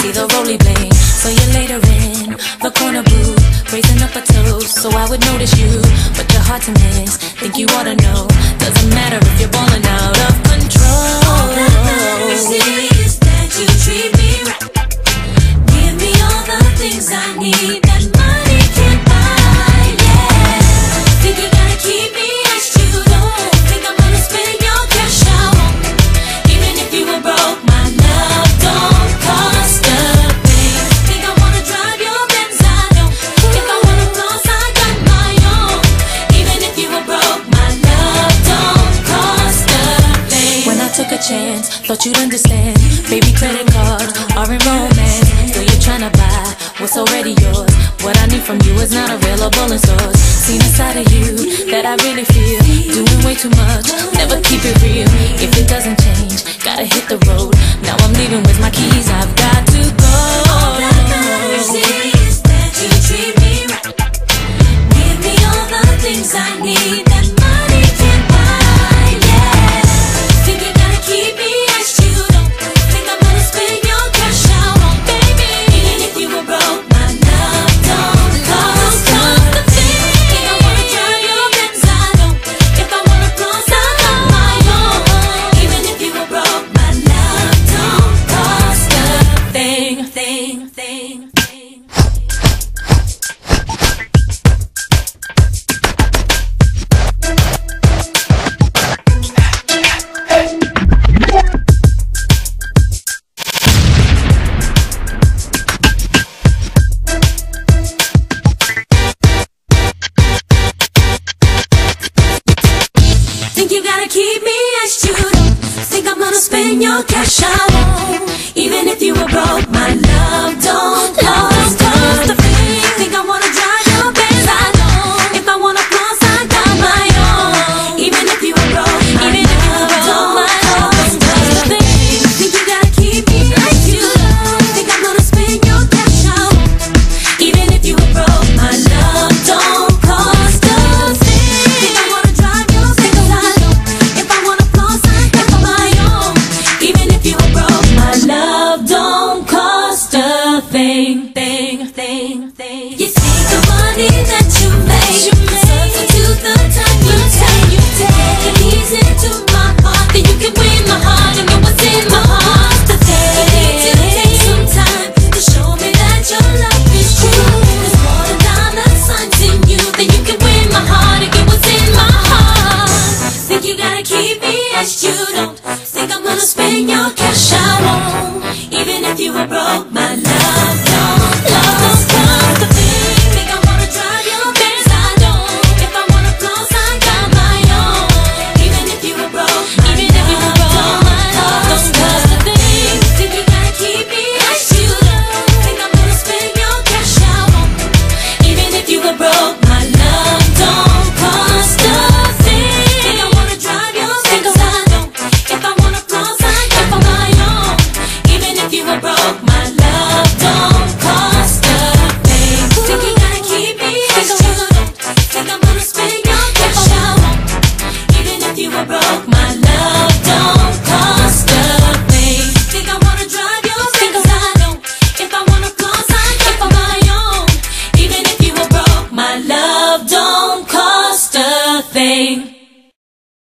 see the roly bling. So you're later in the corner booth, raising up a toast, so I would notice you, but you're hard to miss. Think you ought to know, doesn't matter if you're balling out of control. All that matters is that you treat me right. Give me all the things I need that money can't buy, yeah. Think you gotta keep me as you don't think I'm gonna spend your cash out on me. Even if you were broke, my love don't cost a thing. Think I wanna drive your Benz, I don't. If I wanna floss, I got my own. Even if you were broke, my love don't cost a thing. When I took a chance, thought you'd understand. Baby, credit cards are in romance. Still you're trying to buy what's already yours. What I need from you is not available in stores. Seen a side of you that I really feel. Doing way too much, never keep it real. If it doesn't change, gotta hit the road. Now I'm leaving with my keys, I've got to go. All that matters is that you treat me right. Give me all the things I need that money can't buy, yeah. Think you gotta keep me as you don't think I'm gonna spend your cash out on, baby. Even if you were broke, my love don't cost a thing. Think I wanna drive your Benz, I don't. If I wanna floss, I got my own. Even if you were broke, my love don't cost a thing. Think you gotta keep me as you don't think I'm gonna spend your cash out on. Even if you were broke, my love don't cost